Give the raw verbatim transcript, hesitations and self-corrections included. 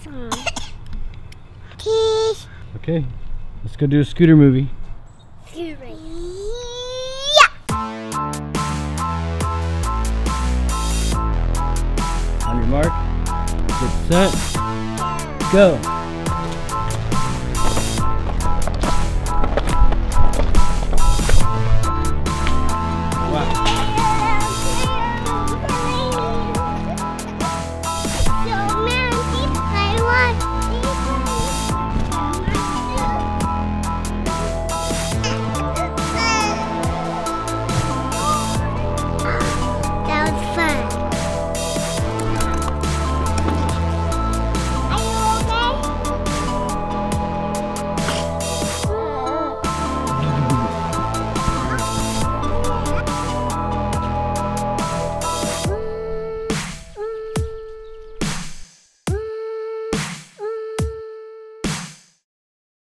song. Peace. Okay, let's go do a scooter movie. Scooter race. Yeah. On your mark, get set, go.